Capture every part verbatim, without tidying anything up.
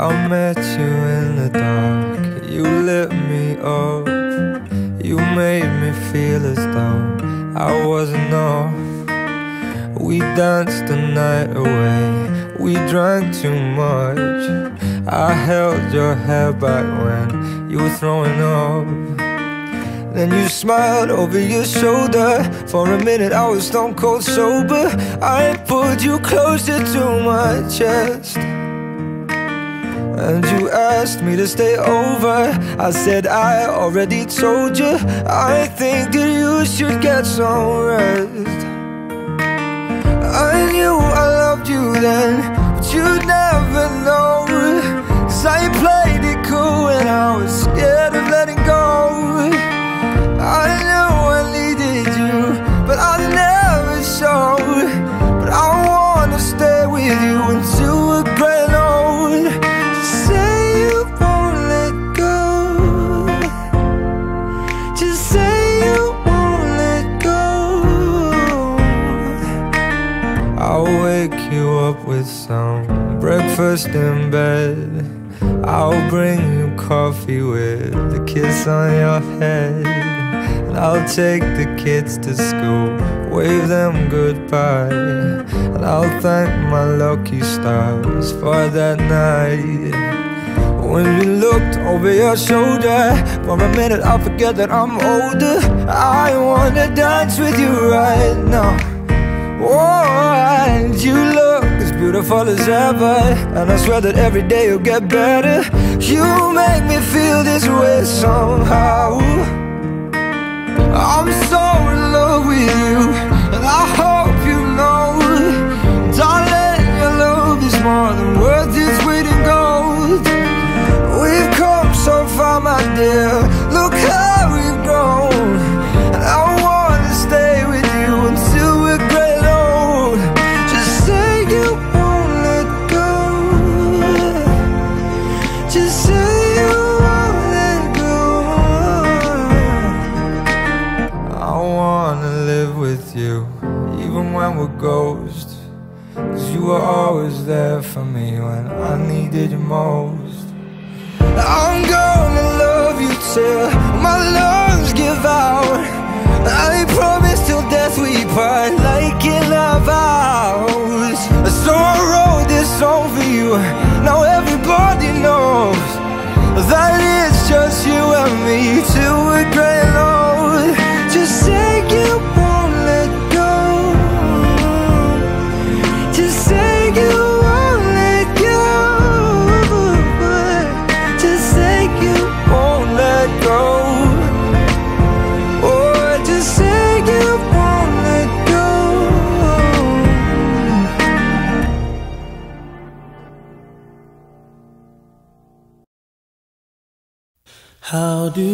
I met you in the dark, you lit me up. You made me feel as though I wasn't off. We danced the night away, we drank too much. I held your hair back when you were throwing up. Then you smiled over your shoulder. For a minute I was stone cold sober. I pulled you closer to my chest, and you asked me to stay over. I said I already told you, I think that you should get some rest. I knew I loved you then, but you'd never know. Cause I played it cool when I was scared of letting go. I knew I needed you, but I never showed. But I wanna stay with you until we're growing old. Just say you won't let go. Just say you won't let go. I'll wake you up with some breakfast in bed. I'll bring you coffee with a kiss on your head. And I'll take the kids to school, wave them goodbye. And I'll thank my lucky stars for that night. When you looked over your shoulder, for a minute I forget that I'm older. I wanna dance with you right now. Oh, and you look as beautiful as ever, and I swear that every day you'll get better. You make me feel this way somehow. I'm so in love with you, and I hope you know, darling, your love is more than worth its weight in gold. We've come so far, my dear, look how we've grown. And I wanna stay with you until we're great old. Just say you won't let go. Just say you won't let go. I wanna live with you, even when we're ghosts. Cause you were always there for me when I needed you most. I'm gonna love you till my lungs give out. I promise till death we part, like in our vows. So I wrote this song for you, now everybody knows that it's just you and me till we're grey and old. Just say you won't let go. Just say you won't let go. Just say you won't let go. Oh, just say you won't let go. How do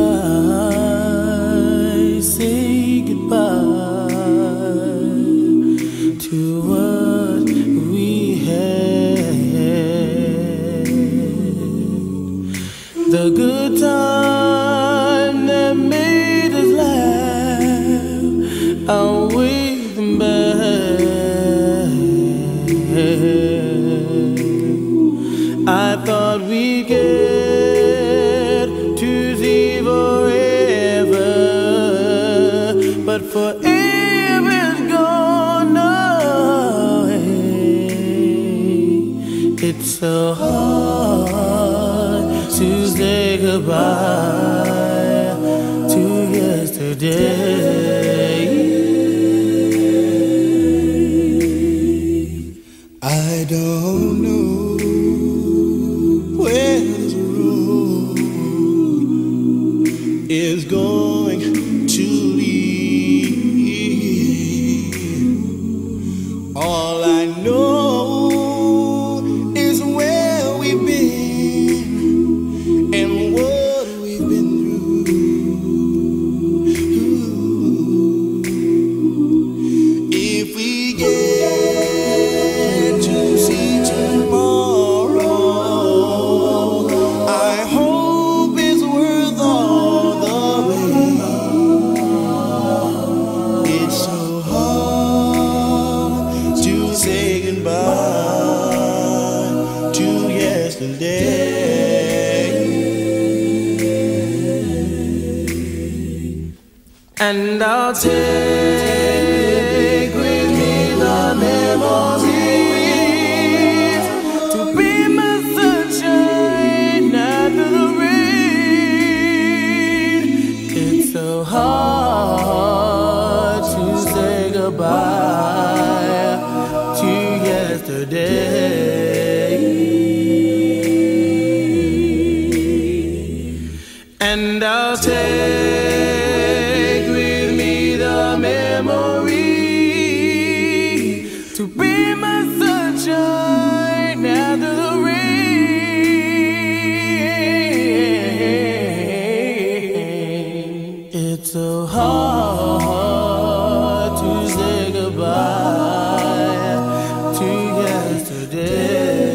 I say goodbye to what we had? The good time that made us laugh, outweigh them bad. I thought we'd get to see forever, but forever is gone away. It's so hard to say goodbye to yesterday. I don't know where this road is going to lead. All I know is where we've been and what we've been through. If we get to see tomorrow, I hope it's worth all the pain. And I'll take with me the memories to be my sunshine after the rain. It's so hard to say goodbye to yesterday. And I'll take with me the memory to be my sunshine after the rain. It's so hard to say goodbye to yesterday.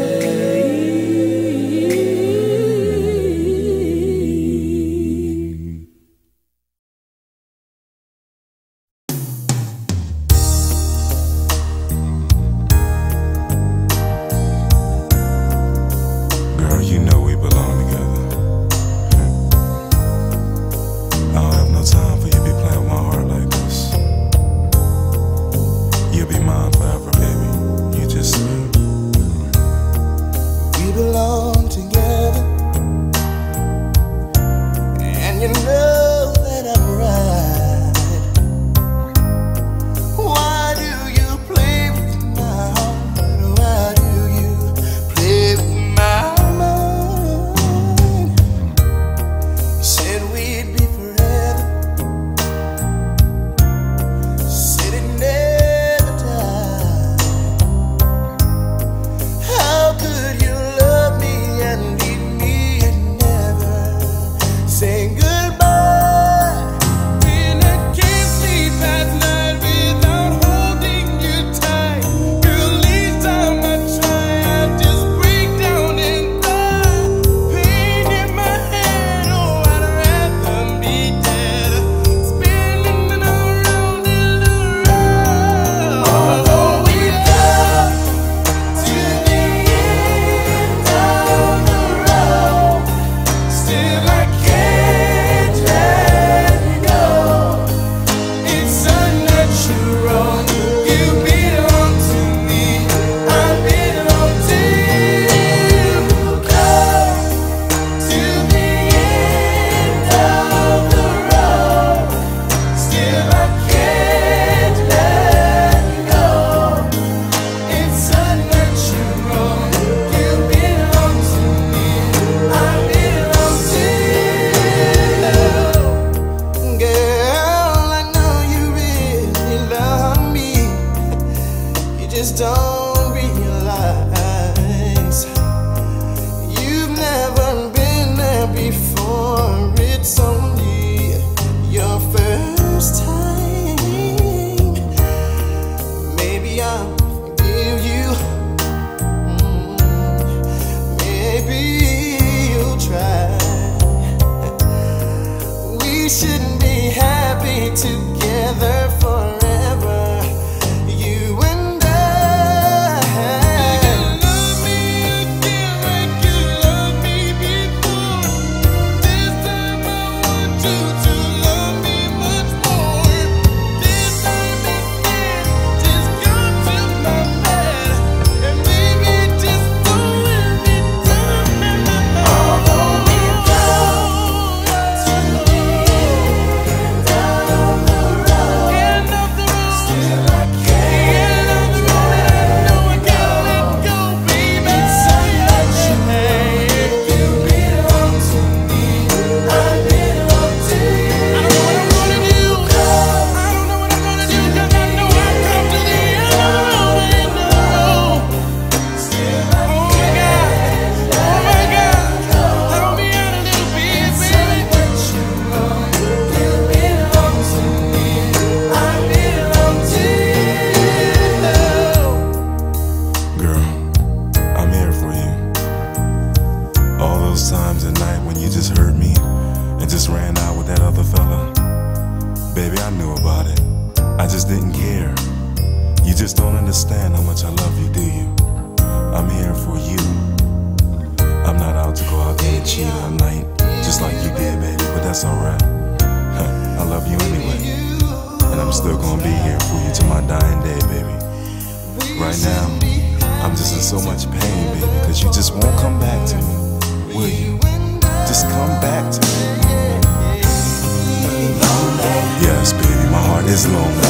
Don't realize you've never been there before. It's only your first time. Maybe I'll forgive you. Mm, maybe you'll try. We should be happy together forever. You and just don't understand how much I love you, do you? I'm here for you. I'm not out to go out there and cheat all night, just like you did, baby, but that's alright. I love you anyway. and I'm still gonna be here for you till my dying day, baby. Right now, I'm just in so much pain, baby, cause you just won't come back to me, will you? Just come back to me. Yes, baby, my heart is lonely.